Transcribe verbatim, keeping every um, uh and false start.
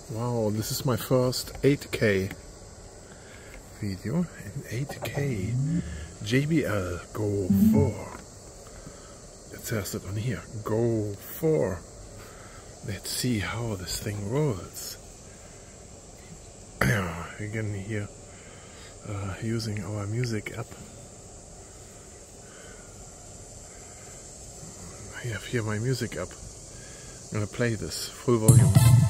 Wow, this is my first eight K video in eight K. J B L Go four. It says it on here, Go four. Let's see how this thing rolls. Again here, uh, using our music app. I have here my music app. I'm gonna play this full volume.